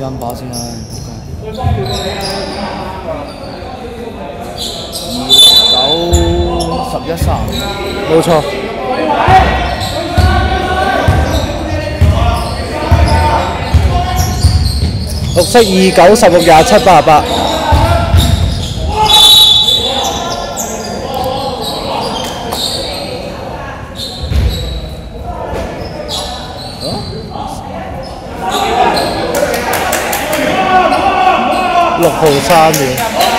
number 先啦，29、11、3， 冇錯。綠色29、16、27、88。6號3秒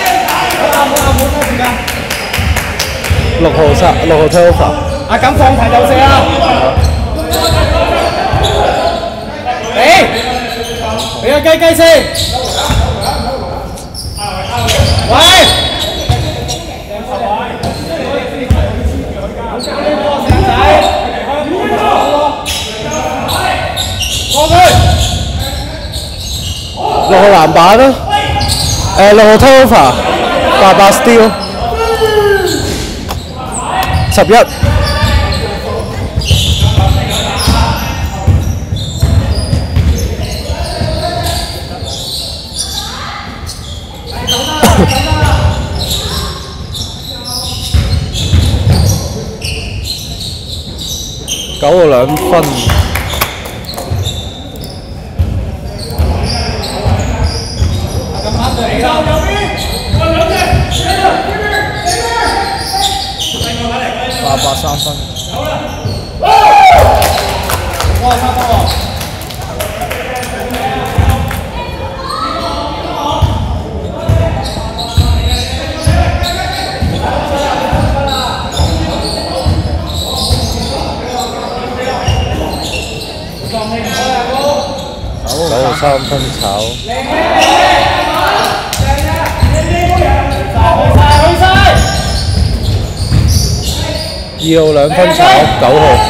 ，6號turnover。 阿咁放題就射啊！俾個雞先。喂！ 6號籃板啦，6號 turnover，88 steal， 11。9號2分。 88 3分。 9號3分炒。2號2分炒9號。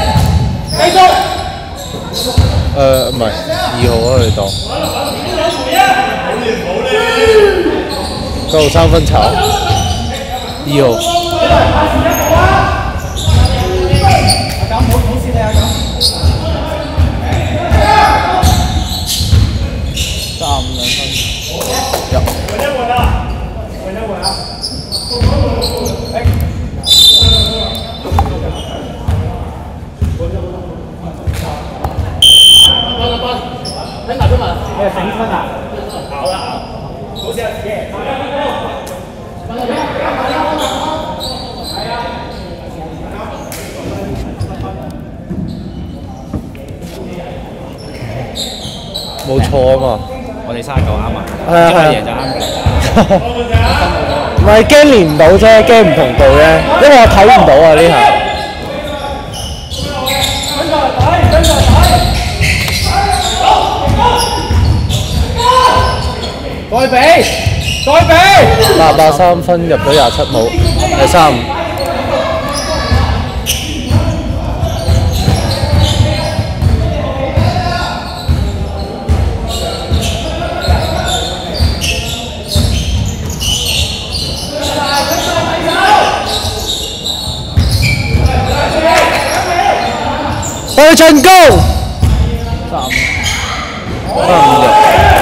唔係2號啊，你當。9號3分炒2號。 你整分啊？好啦，好似有自己。 冇錯啊嘛。 我哋39啱啊。 係啊， 贏就啱嘅。 唔係驚練唔到啫，驚唔同步啫，因為我睇唔到啊呢下。 再俾 88 3分入咗27冇，係35。去進攻，35入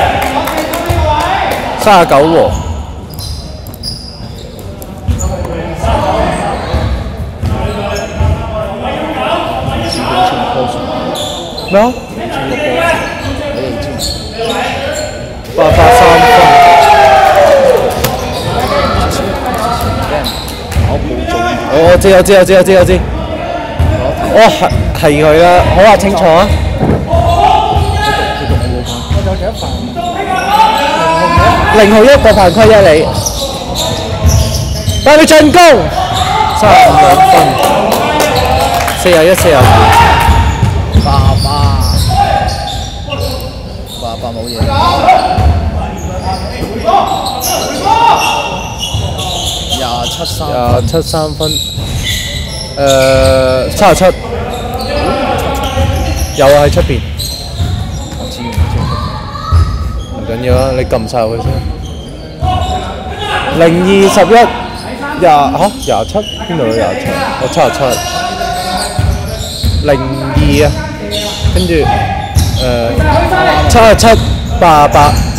，39喎。咩啊？88 3分。我知。係佢啦，好啊，清楚啊。0號1個犯規啫你。帶佢進攻，35分，41 42。 爸冇嘢。 27 3分，37。有啊，喺出邊。 我知唔緊要啊，你撳晒佢先。02 11 27邊度有27？我77。02啊，跟住77 88。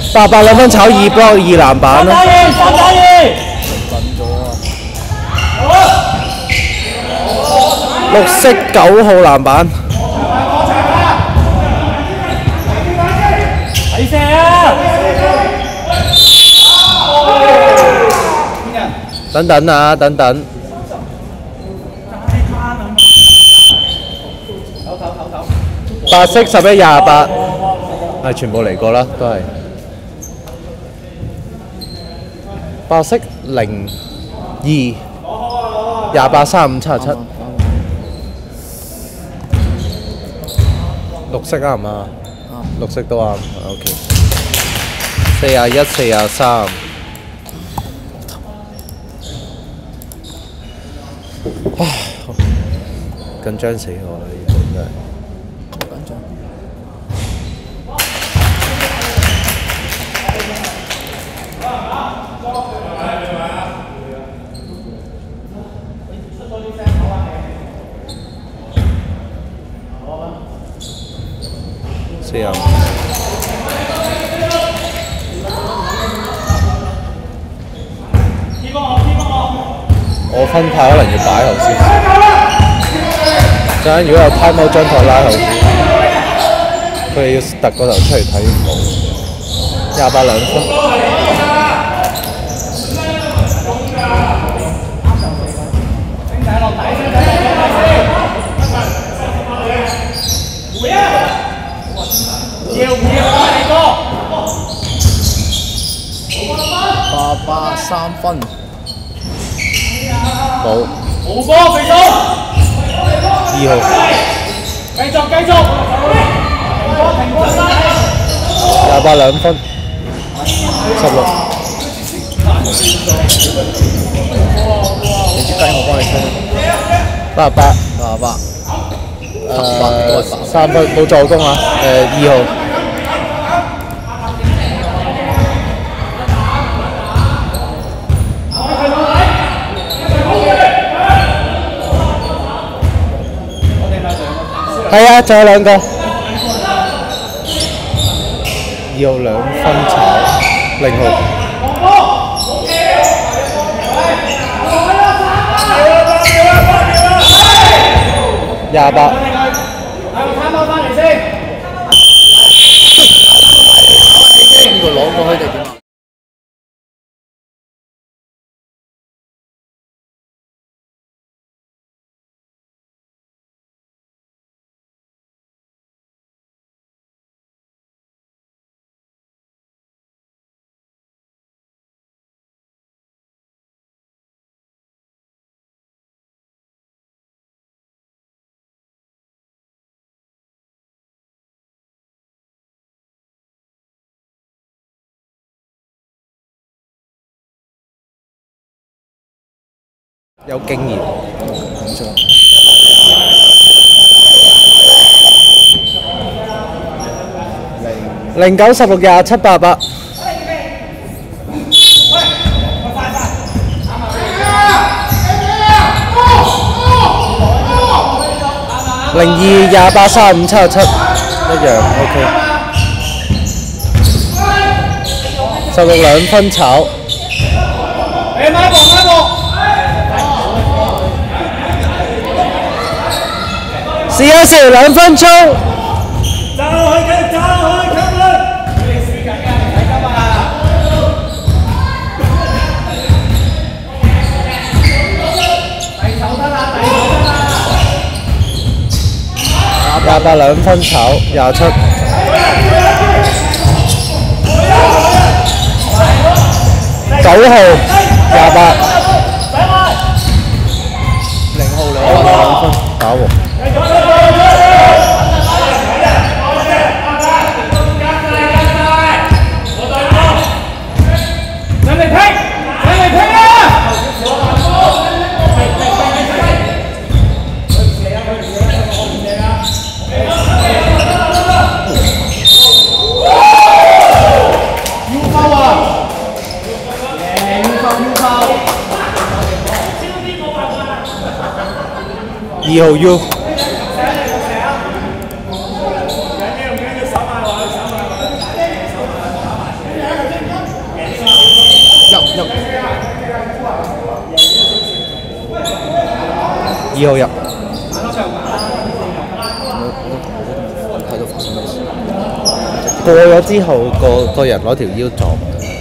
88兩分炒2 block 2籃板啦。綠色9號籃板。 睇射啊！ 等等啊，等等。白色11、28，係全部嚟過啦，都係。白色02、28、35、77。綠色啱唔啱？綠色都啱 ，OK。41、43。唉，緊張死我啦！呢個真係。緊張。45。我分派可能要擺後先，陣間如果有 time out 張台拉後先，佢哋要突個頭出嚟睇唔到。28兩分。 88 3分。 冇。 無波肥數。 2號。 繼續。停波 28兩分。16。 你支雞我幫你清。 88。3分冇助攻啊！2號。係啊，仲有2個。2號2分炒0號。28。 邊個攞過去定點啊？ 有經驗。09、16、27、88。02、28、35、77一樣 OK。16兩分炒。試一試2分鐘。28兩分炒27。9號28。 0號 2分打和。2號 U。 2號入。 我睇到發生咩事。 過咗之後，個人攞條腰撞，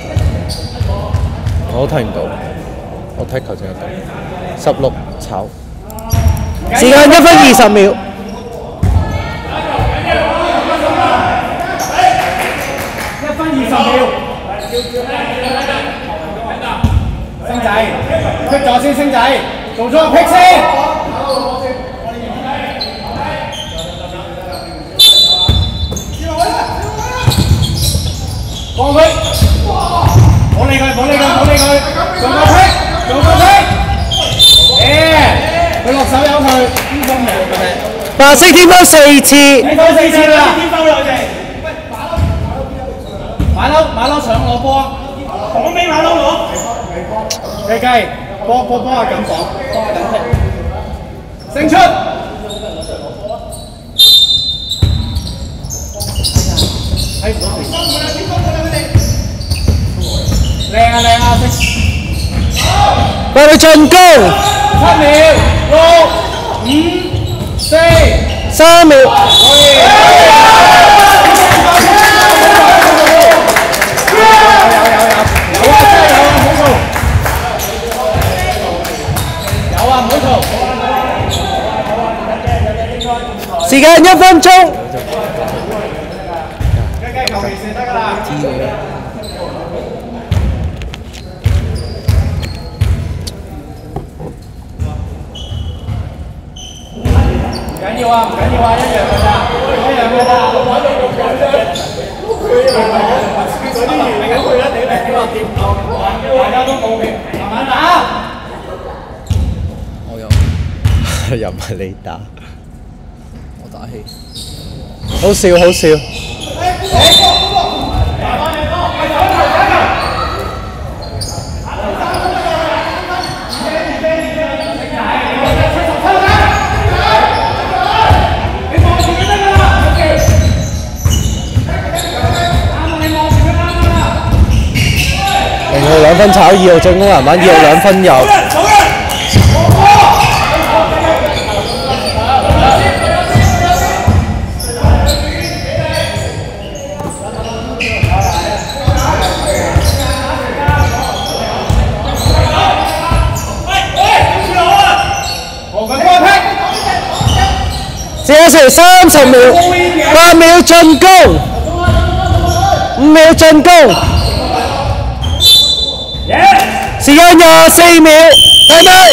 我都睇唔到，我睇球證有睇。16炒，時間1分20秒。 1分20秒。星仔，劈咗先，星仔，做咗個劈先。放佢，冇理佢，冇理佢，冇理佢，做個劈，做個劈。佢落手有佢，邊方面嘅咩？ 白色天拋4次。 你投4次啦！天拋兩隻。馬騮搶我波，講俾馬騮攞。計，幫下咁講，幫下咁踢。勝出。靚啊！ 我哋進攻。 7秒，6、5、4、 3秒。時間1分鐘。 求其射得㗎啦。唔緊要啊，一樣㗎咋。大家都冇嘅，慢慢打。 我有， 又唔係你打， 我打氣。 好笑。0號2分炒，2號進攻籃板，2號2分入。只剩30秒，8秒進攻，5秒進攻，時間24秒，睇睇。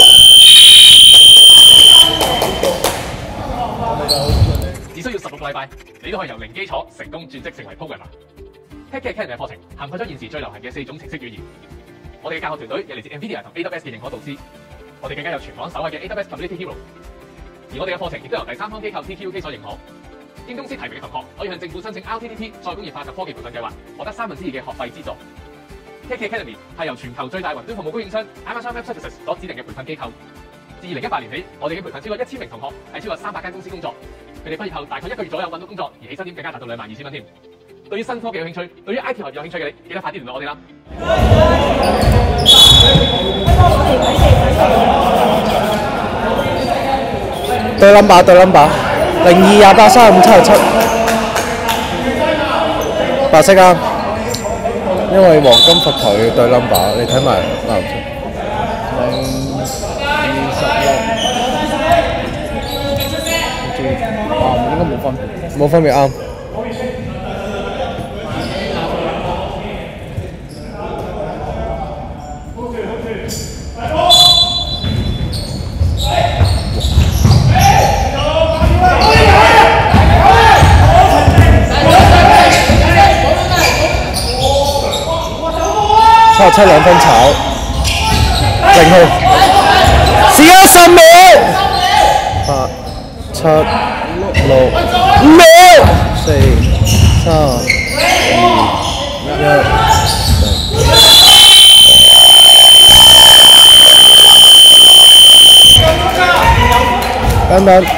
只需要16個禮拜，你都可以由零基礎成功轉職成為 programmer。Tech Academy 嘅課程涵蓋咗現時最流行嘅4種程式語言。我哋嘅教學團隊有嚟自 NVIDIA 同 AWS 嘅認可導師，我哋更加有全港首位嘅 AWS Community Hero。而我哋嘅課程亦都由第三方機構 TQK 所認可。經公司提名嘅同學可以向政府申請 RTTT 再工業化及科技培訓計劃，獲得2/3嘅學費資助。Tech Academy 係由全球最大雲端服務供應商 Amazon Web Services 所指定嘅培訓機構。自2018年起，我哋已經培訓超過1000名同學喺超過300間公司工作。佢哋畢業後大概1個月左右揾到工作，而起薪點更加達到22,000蚊添。對於新科技有興趣，對於 IT 行業有興趣嘅你，記得快啲聯絡我哋啦！ 對 number 02283577，白色啱，因為黃金佛台要對 number， 你睇埋藍色。 應該冇分別。 冇分別啱。77 2分炒，0號，時間10秒，8、7、6、5秒，4、3、2、1。等等。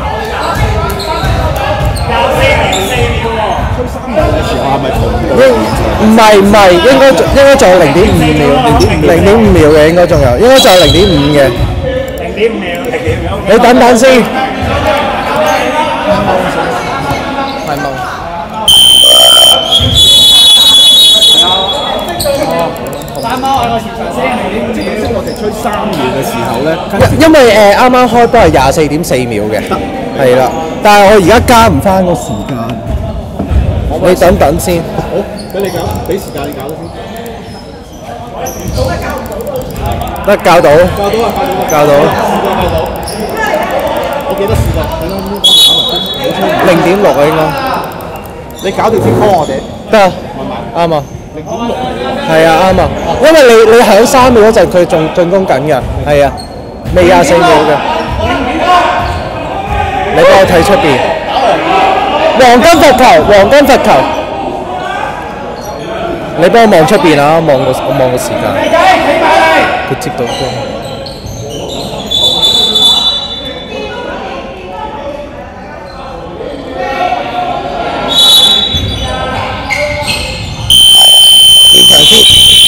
唔係，應該仲有0.5秒，0.5秒嘅應該仲有，應該仲有0.5嘅。 0.5秒。 你等等先。 係冇。 三貓喺個前場先，你知唔知我哋吹3秒嘅時候咧？ 因為啱啱開波係24.4秒嘅，係啦，但係我而家加唔翻個時間。你等等先。 好，俾你搞，俾時間你搞先。 得教到。教到。 我記得試過，等我 0.6啊應該。 你搞掂先 call 我哋。 得啊，啱啊。係啊啱啊，因為你響3秒嗰陣佢仲進攻緊㗎，係啊，未24秒嘅。你幫我睇出邊。黃金罰球，黃金罰球。你幫我望出邊啊！我望個時間。佢接到波。現場先。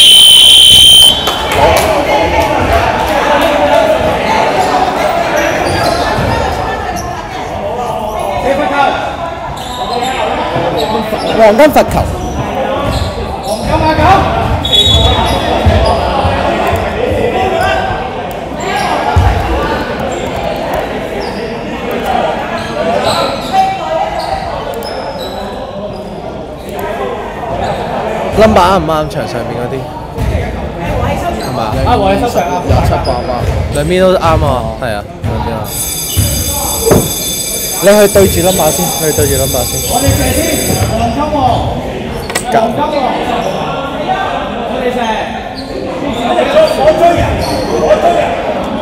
黃金罰球。number 啱唔啱？場上面嗰啲係嘛？ 啊，我喺收場啊 2788， 兩邊都啱啊，係啊，兩邊啊。你去對住 number 先，去對住 number 先。 我哋射先，黃金喎，黃金喎，我哋射，我追人，我追人。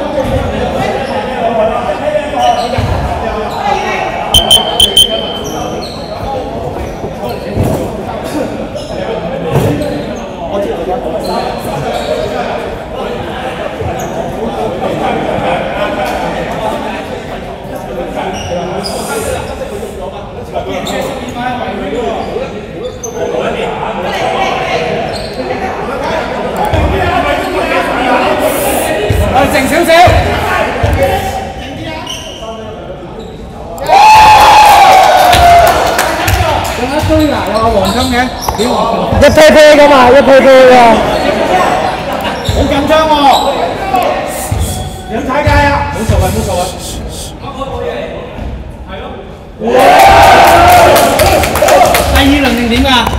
靜少少。有一堆牙有個黃金嘅，點黃金？ 一批批㗎嘛，一批批㗎。 好緊張喎！有冇踩界啊？冇錯啊，冇錯啊！第二輪定點㗎？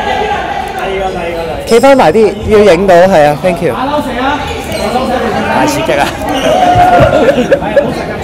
企翻埋啲，要影到係啊 ，thank you。 打撈射啊！ 大刺激啊！ 係啊，好食㗎。